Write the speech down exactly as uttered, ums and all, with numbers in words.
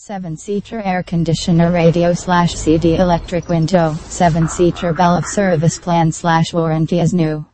seven-seater air conditioner, radio slash C D, electric window, seven-seater bill of service plan slash warranty as new.